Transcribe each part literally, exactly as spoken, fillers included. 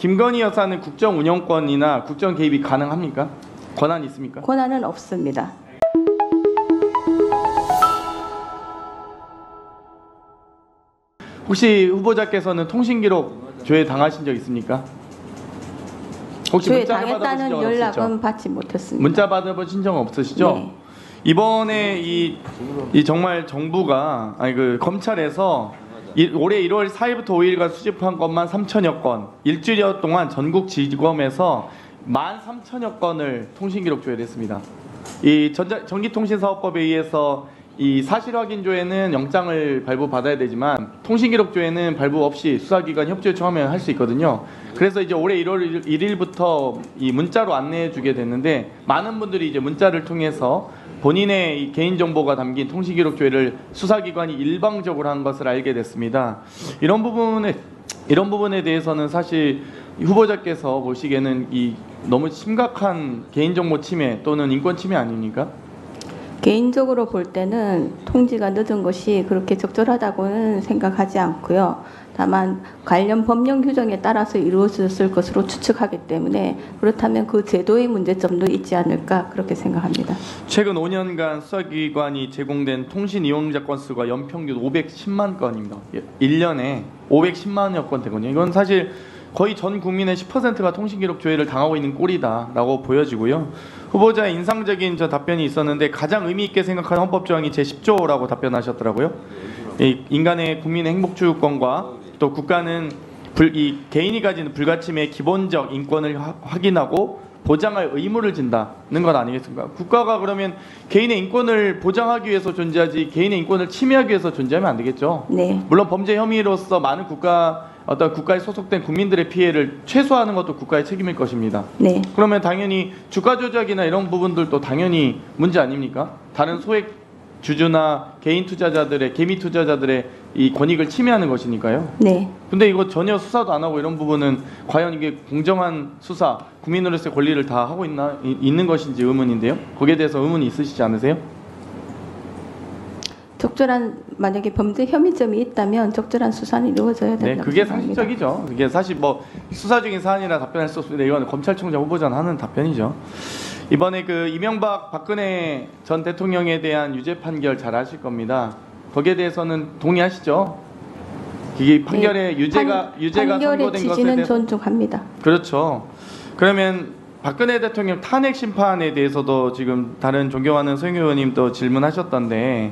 김건희 여사는 국정 운영권이나 국정 개입이 가능합니까? 권한이 있습니까? 권한은 없습니다. 혹시 후보자께서는 통신기록 조회 당하신 적 있습니까? 혹시 조회 문자를 받아보신 당했다는 적은 연락은 없으시죠? 받지 못했습니다. 문자 받아보신 적은 없으시죠? 네. 이번에 이, 이 정말 정부가 아니 그 검찰에서 이, 올해 일월 사일부터 오일간 수집한 것만 삼천여 건, 일주일 동안 전국 지검에서 만 삼천여 건을 통신기록 조회를 했습니다. 이 전자, 전기통신사업법에 의해서 이 사실 확인 조회는 영장을 발부받아야 되지만 통신기록 조회는 발부 없이 수사기관 협조 요청하면 할 수 있거든요. 그래서 이제 올해 일월 일일부터 이 문자로 안내해 주게 됐는데 많은 분들이 이제 문자를 통해서 본인의 이 개인정보가 담긴 통신기록 조회를 수사기관이 일방적으로 한 것을 알게 됐습니다. 이런 부분에 이런 부분에 대해서는 사실 후보자께서 보시기에는 이 너무 심각한 개인정보 침해 또는 인권 침해 아닙니까? 개인적으로 볼 때는 통지가 늦은 것이 그렇게 적절하다고는 생각하지 않고요. 다만 관련 법령 규정에 따라서 이루어졌을 것으로 추측하기 때문에 그렇다면 그 제도의 문제점도 있지 않을까 그렇게 생각합니다. 최근 오 년간 수사기관이 제공된 통신 이용자 건수가 연평균 오백십만 건입니다. 일 년에 오백십만여 건 되거든요. 이건 사실 거의 전 국민의 십 퍼센트가 통신기록 조회를 당하고 있는 꼴이다라고 보여지고요. 후보자의 인상적인 저 답변이 있었는데 가장 의미 있게 생각하는 헌법조항이 제십 조라고 답변하셨더라고요. 이 인간의 국민의 행복주권과 또 국가는 불, 이 개인이 가지는 불가침의 기본적 인권을 하, 확인하고 보장할 의무를 진다는 것 아니겠습니까? 국가가 그러면 개인의 인권을 보장하기 위해서 존재하지 개인의 인권을 침해하기 위해서 존재하면 안 되겠죠. 네. 물론 범죄 혐의로서 많은 국가 어떤 국가에 소속된 국민들의 피해를 최소화하는 것도 국가의 책임일 것입니다. 네. 그러면 당연히 주가 조작이나 이런 부분들도 당연히 문제 아닙니까? 다른 소액 주주나 개인 투자자들의 개미 투자자들의 이 권익을 침해하는 것이니까요. 네. 근데 이거 전혀 수사도 안 하고 이런 부분은 과연 이게 공정한 수사, 국민으로서의 권리를 다 하고 있나 이, 있는 것인지 의문인데요. 거기에 대해서 의문이 있으시지 않으세요? 적절한 만약에 범죄 혐의점이 있다면 적절한 수사는 이루어져야 된다고 네, 그게 생각합니다. 상식적이죠. 그게 사실 뭐 수사적인 사안이라 답변할 수 없습니다. 이건 검찰총장 후보자는 하는 답변이죠. 이번에 그 이명박 박근혜 전 대통령에 대한 유죄 판결 잘 아실 겁니다. 거기에 대해서는 동의하시죠? 이게 판결에 네, 유죄가 판, 유죄가 판결의 선고된 것에 취지는 대해서 존중합니다. 그렇죠. 그러면 박근혜 대통령 탄핵 심판에 대해서도 지금 다른 존경하는 소영 의원님도 질문하셨던데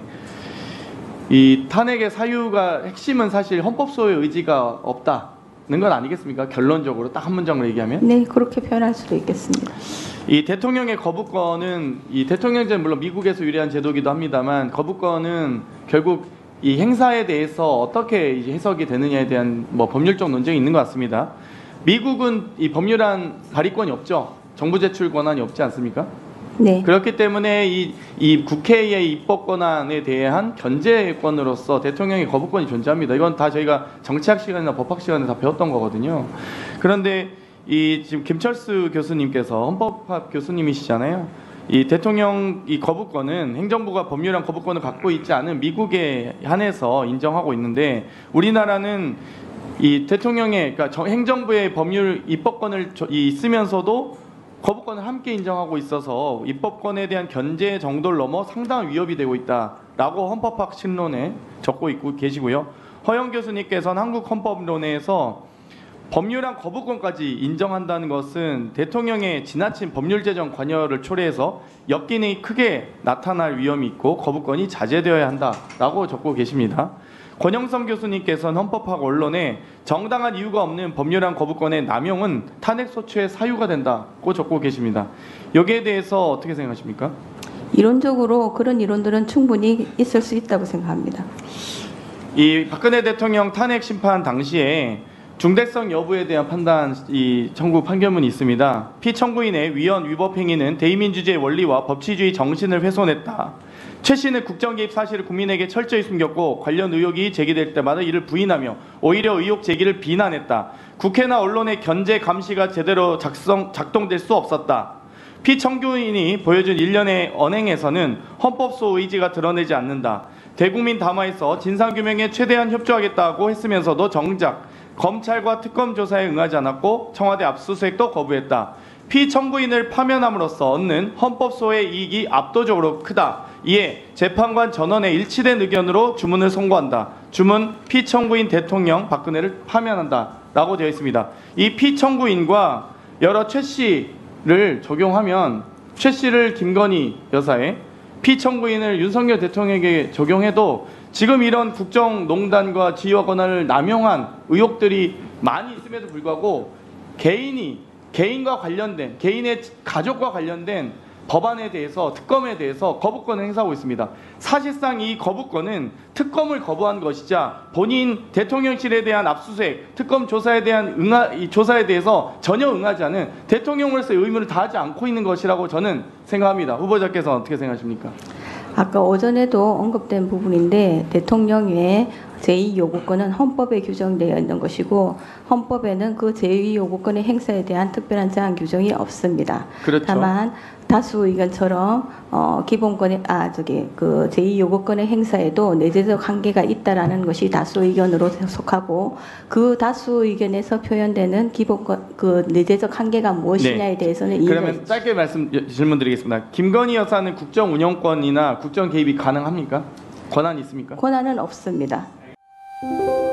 이 탄핵의 사유가 핵심은 사실 헌법소의 의지가 없다는 건 아니겠습니까? 결론적으로 딱 한 문장으로 얘기하면. 네, 그렇게 표현할 수도 있겠습니다. 이 대통령의 거부권은 이 대통령제는 물론 미국에서 유래한 제도이기도 합니다만 거부권은 결국 이 행사에 대해서 어떻게 이제 해석이 되느냐에 대한 뭐 법률적 논쟁이 있는 것 같습니다. 미국은 이 법률안 발의권이 없죠. 정부 제출 권한이 없지 않습니까? 네. 그렇기 때문에 이, 이 국회의 입법 권한에 대한 견제권으로서 대통령의 거부권이 존재합니다. 이건 다 저희가 정치학 시간이나 법학 시간에 다 배웠던 거거든요. 그런데 이 지금 김철수 교수님께서 헌법학 교수님이시잖아요. 이 대통령 이 거부권은 행정부가 법률안 거부권을 갖고 있지 않은 미국에 한해서 인정하고 있는데 우리나라는 이 대통령의 그러니까 행정부의 법률 입법권을 있으면서도 거부권을 함께 인정하고 있어서 입법권에 대한 견제 정도를 넘어 상당한 위협이 되고 있다라고 헌법학 신론에 적고 있고 계시고요. 허영 교수님께서는 한국 헌법론에서 법률안 거부권까지 인정한다는 것은 대통령의 지나친 법률 제정 관여를 초래해서 역기능이 크게 나타날 위험이 있고 거부권이 자제되어야 한다라고 적고 계십니다. 권영선 교수님께서는 헌법학 원론에 정당한 이유가 없는 법률안 거부권의 남용은 탄핵 소추의 사유가 된다고 적고 계십니다. 여기에 대해서 어떻게 생각하십니까? 이론적으로 그런 이론들은 충분히 있을 수 있다고 생각합니다. 이 박근혜 대통령 탄핵 심판 당시에 중대성 여부에 대한 판단 이 청구 판결문이 있습니다. 피청구인의 위헌 위법 행위는 대의민주주의 원리와 법치주의 정신을 훼손했다. 최 씨는 국정개입 사실을 국민에게 철저히 숨겼고 관련 의혹이 제기될 때마다 이를 부인하며 오히려 의혹 제기를 비난했다. 국회나 언론의 견제 감시가 제대로 작성, 작동될 수 없었다. 피청구인이 보여준 일련의 언행에서는 헌법소 의지가 드러내지 않는다. 대국민 담화에서 진상규명에 최대한 협조하겠다고 했으면서도 정작 검찰과 특검 조사에 응하지 않았고 청와대 압수수색도 거부했다. 피청구인을 파면함으로써 얻는 헌법소의 이익이 압도적으로 크다. 이에 재판관 전원의 일치된 의견으로 주문을 선고한다. 주문 피청구인 대통령 박근혜를 파면한다. 라고 되어 있습니다. 이 피청구인과 여러 최 씨를 적용하면 최 씨를 김건희 여사의, 피청구인을 윤석열 대통령에게 적용해도 지금 이런 국정농단과 지휘와 권한을 남용한 의혹들이 많이 있음에도 불구하고 개인이 개인과 관련된 개인의 가족과 관련된 법안에 대해서 특검에 대해서 거부권을 행사하고 있습니다. 사실상 이 거부권은 특검을 거부한 것이자 본인 대통령실에 대한 압수수색, 특검 조사에 대한 응하, 이 조사에 대해서 전혀 응하지 않은 대통령으로서의 의무를 다하지 않고 있는 것이라고 저는 생각합니다. 후보자께서는 어떻게 생각하십니까? 아까 오전에도 언급된 부분인데 대통령의 제이 요구권은 헌법에 규정되어 있는 것이고 헌법에는 그 제이 요구권의 행사에 대한 특별한 제한 규정이 없습니다. 그렇죠. 다만 다수 의견처럼 어, 기본권의 아 저기 그 제이 요구권의 행사에도 내재적 한계가 있다라는 것이 다수 의견으로 속하고 그 다수 의견에서 표현되는 기본권 그 내재적 한계가 무엇이냐에 네. 대해서는 이의가 그러면 있습니다. 짧게 말씀 질문드리겠습니다. 김건희 여사는 국정 운영권이나 국정 개입이 가능합니까? 권한이 있습니까? 권한은 없습니다.